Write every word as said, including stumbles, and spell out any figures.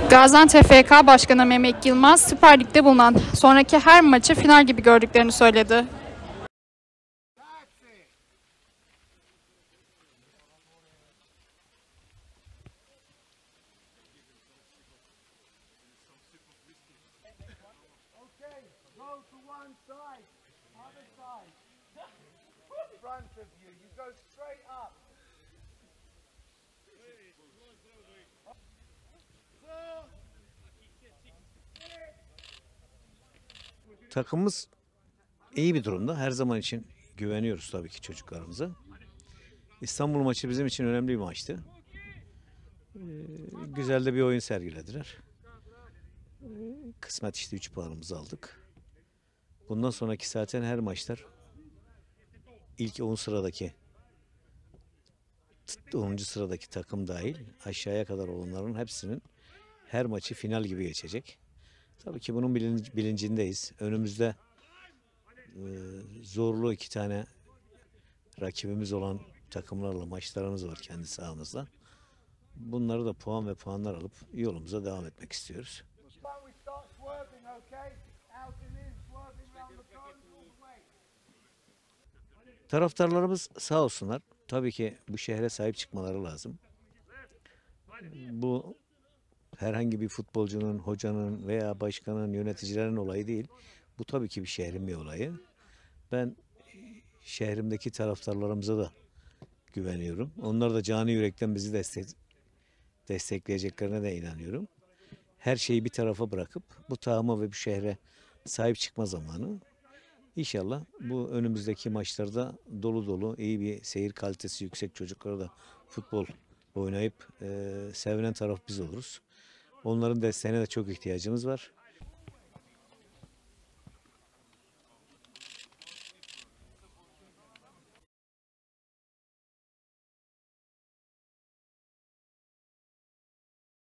Gaziantep F K Başkanı Mehmet Yılmaz, Süper Lig'de bulunan sonraki her maçı final gibi gördüklerini söyledi. Takımımız iyi bir durumda. Her zaman için güveniyoruz tabii ki çocuklarımıza. İstanbul maçı bizim için önemli bir maçtı. Ee, güzel de bir oyun sergilediler. Ee, kısmet işte üç puanımızı aldık. Bundan sonraki zaten her maçlar ilk on sıradaki onuncu sıradaki takım dahil aşağıya kadar olanların hepsinin her maçı final gibi geçecek. Tabii ki bunun bilincindeyiz. Önümüzde e, zorlu iki tane rakibimiz olan takımlarla maçlarımız var kendi sahamızda. Bunları da puan ve puanlar alıp yolumuza devam etmek istiyoruz. Taraftarlarımız sağ olsunlar. Tabii ki bu şehre sahip çıkmaları lazım. Bu herhangi bir futbolcunun, hocanın veya başkanın, yöneticilerin olayı değil. Bu tabii ki bir şehrin bir olayı. Ben şehrimdeki taraftarlarımıza da güveniyorum. Onlar da canı yürekten bizi destek, destekleyeceklerine de inanıyorum. Her şeyi bir tarafa bırakıp bu takıma ve bu şehre sahip çıkma zamanı. İnşallah bu önümüzdeki maçlarda dolu dolu iyi bir seyir kalitesi yüksek çocuklara da futbol oynayıp e, sevilen taraf biz oluruz. Onların desteğine de çok ihtiyacımız var.